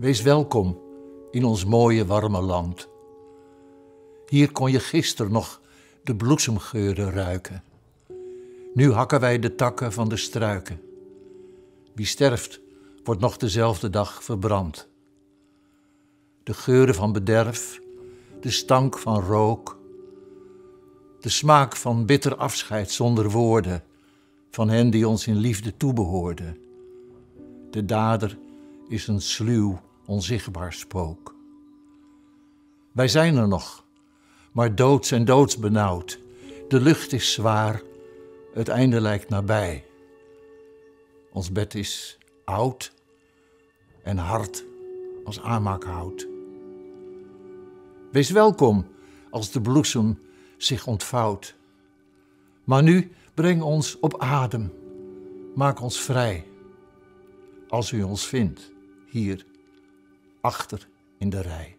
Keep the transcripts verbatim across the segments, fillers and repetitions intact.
Wees welkom in ons mooie warme land. Hier kon je gisteren nog de bloesemgeuren ruiken. Nu hakken wij de takken van de struiken. Wie sterft, wordt nog dezelfde dag verbrand. De geuren van bederf, de stank van rook, de smaak van bitter afscheid zonder woorden, van hen die ons in liefde toebehoorden. De dader is een sluw, onzichtbaar spook. Wij zijn er nog, maar doods en doodsbenauwd. De lucht is zwaar, het einde lijkt nabij. Ons bed is oud en hard als aanmaakhout. Wees welkom als de bloesem zich ontvouwt. Maar nu breng ons op adem, maak ons vrij. Als u ons vindt, hier, achter in de rij.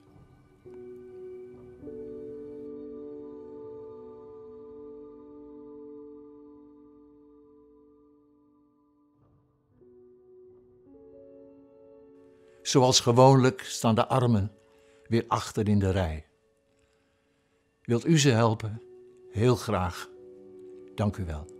Zoals gewoonlijk staan de armen weer achter in de rij. Wilt u ze helpen? Heel graag. Dank u wel.